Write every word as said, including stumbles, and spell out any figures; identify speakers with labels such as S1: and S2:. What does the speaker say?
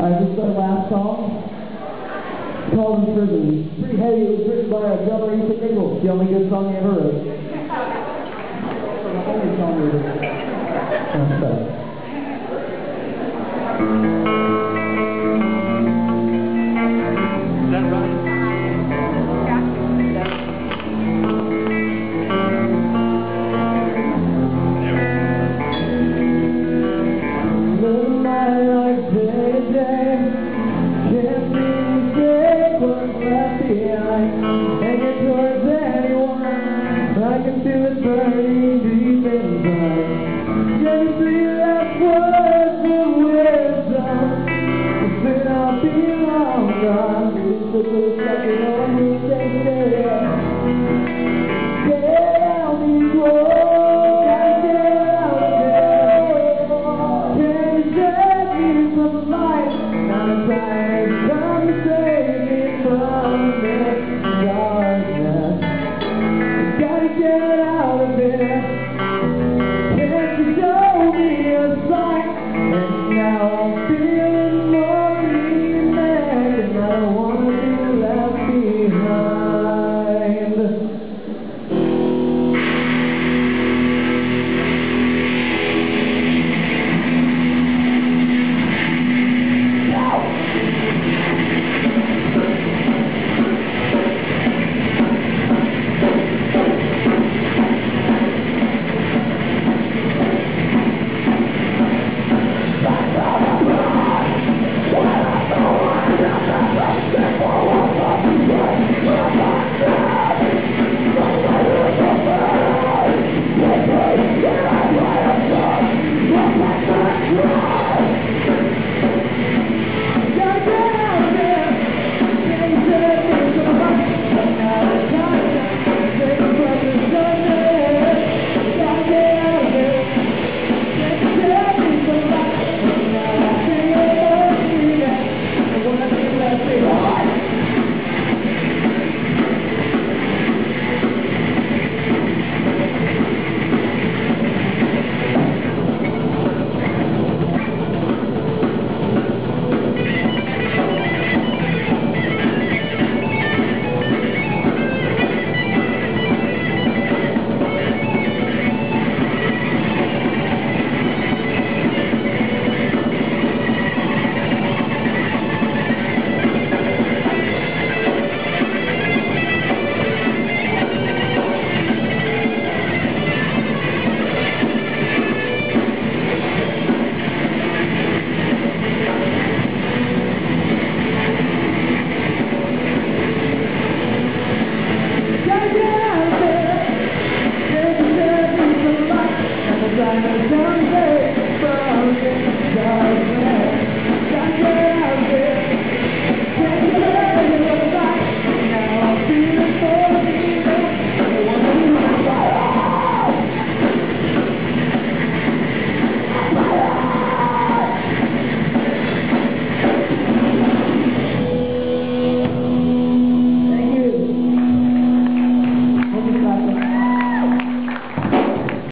S1: Alright, this is our last song. It's called In Prison. It's pretty heavy. It was written by our drummer, Ethan Nichols. The only good song he ever wrote. The only song he ever wrote. That's right.
S2: Is that right?
S1: I can feel it burning deep inside. Can you see that words of wisdom? Then I'll be long gone. It's just a second on me, they say. Get out these walls, gotta get out of here. Can you save me from the light? Now the time has come to save me from this darkness. Get out of here. Can't you show me a sign? And now I'm feeling more remade, and I don't want to be left behind. Someday, from this dark